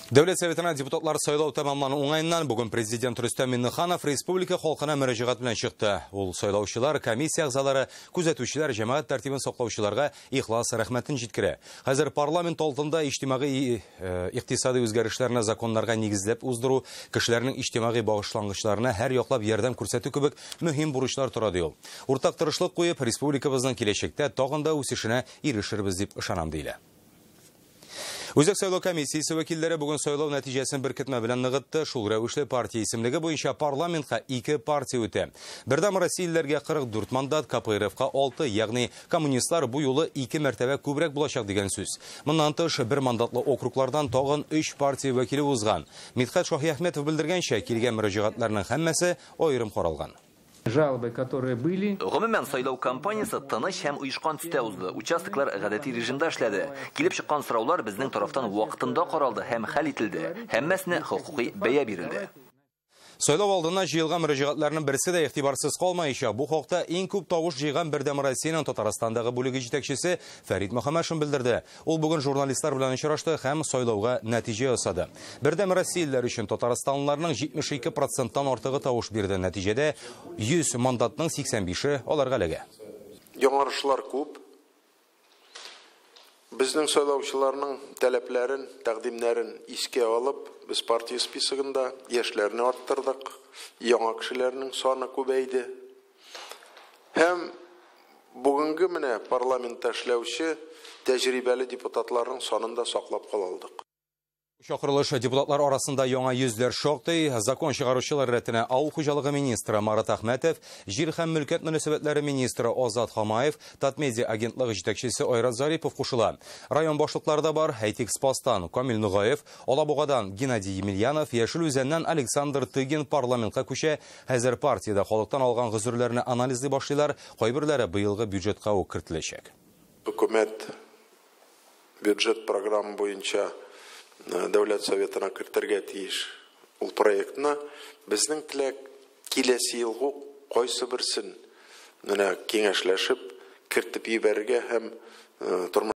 Дәүләт Советына депутатлар сайлау тәмамлану уңайыннан бүген президент Рөстәм Миңнеханов республика халкына мөрәҗәгать белән чыкты. Ул сайлаучылар, комиссия әгъзалары, күзәтүчеләр, җәмәгать тәртибен саклаучыларга ихлас рәхмәтен җиткерә. Хәзер парламент алдында иҗтимагый икътисади үзгәрешләрне законнарга нигезләп уздыру, кешеләрнең иҗтимагый багышлангычларына һәр яклап ярдәм күрсәтү кебек мөһим бурычлар тора ди ул. Уртак тырышлык куеп, республикабызның киләчәктә тагын да үсешенә ирешербез дип ышанам диелә. Үзәк сайлау комиссиясе вәкилләре бүген сайлау нәтиҗәсен беркетмә белән ныгытты. Шул рәвешле партия исемлеге буенча парламентка 2 партия үтә. Бердәм Россиялеләргә 44 мандат, КПРФка 6, ягъни коммунистлар бу юлы 2 мәртәбә күбрәк булачак дигән сүз. Моннан тыш, 1 мандатлы округлардан тагын 3 партия вәкиле узган. Мидхәт Шаһиәхмәтов белдергәнчә, килгән мөрәҗәгатьләрнең һәммәсе аерым каралган. Жалобы, которые были. Гомумән сайлау кампаниясе тыныч һәм уйышкан төстә узды. Участоклар гадәти режимда эшләде. Килеп чыккан сораулар безнең тарафтан вакытында каралды һәм хәл ителде. Һәммәсенә хокукый бәя бирелде. Сайлау алдына җыелган мөрәҗәгатьләрнең берсе дә игътибарсыз калмаячак. Бу хакта иң күп тавыш җыйган Бердәм Россиянең Татарстандагы бүлеге җитәкчесе Фәрит Мөхәммәшин белдерде. Ул бүген журналистлар белән очрашты һәм сайлауга нәтиҗә ясады. Бердәм Россиялеләр өчен татарстанлыларның 72%-тан артыгы тавыш бирде. Нәтиҗәдә 100 мандатның 85-е аларга эләгә. Яңарышлар күп. Безнең сайлаучыларның таләпләрен, тәкъдимнәрен искә алып, без партия списогында яшьләрне арттырдык, яңа кешеләрнең саны күбәйде. Һәм бүгенге менә парламентта эшләүче тәҗрибәле депутатларның санын да саклап кала алдык. Чакырылыш депутатлар арасында яңа йөзләр шактый. Закон чыгаручылар рәтенә Авыл хуҗалыгы министры Марат Әхмәтов, Җир һәм мөлкәт мөнәсәбәтләре министры Азат Хамаев, Татмедиа агентлыгы җитәкчесе Айрат Зарипов кушыла. Район башлыклары да бар: Әйтекспостан Камил Нугаев, Алабугадан Геннадий Емельянов, Яшел Үзәннән Александр Тыгин парламентка күчә. Хәзер партиядә халыктан алган гозерләрне анализлый башлыйлар, кайберләре быелгы бюджетка ук кертеләчәк. Хөкүмәт бюджет программа буенча Дәүләт Советына кертергә тиеш ул проектны. Безнең теләк киләсе елга кайсы берсен менә киңәшләшеп кертеп ибәргә һәм